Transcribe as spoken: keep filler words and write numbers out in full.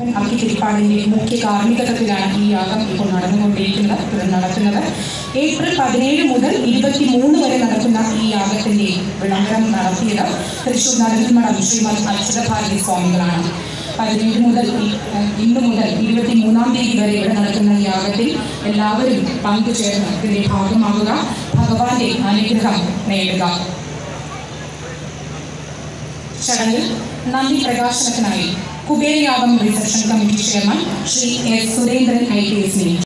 അക്കിത്തിരിപ്പാടിൻ്റെ മുഖ്യ കാർമ്മികത്വത്തിലാണ് ഈ യാഗം ഇപ്പോൾ നടന്നുകൊണ്ടിരിക്കുന്നത് നടക്കുന്നത്. ഏപ്രിൽ പതിനേഴ് മുതൽ ഇരുപത്തി മൂന്ന് വരെ നടക്കുന്ന ഈ യാഗത്തിൻ്റെ വിളംബരം നടത്തിയത് തൃശ്ശൂർ നരസിംഹമഠം ശ്രീമദ് അച്യുതഭാരതി സ്വാമികളാണ്. പതിനേഴ് മുതൽ ഇന്നു മുതൽ ഇരുപത്തി മൂന്നാം തീയതി വരെ ഇവിടെ നടക്കുന്ന യാഗത്തിൽ എല്ലാവരും പങ്കുചേർന്ന് ഇതിൻ്റെ ഭാഗമാകുക, ഭഗവാന്റെ അനുഗ്രഹം നേടുക. ചടങ്ങിൽ നന്ദി പ്രകാശനത്തിനായി കുബേരയാഗം reception committee chairman Shri S Surendran I P എസിനെ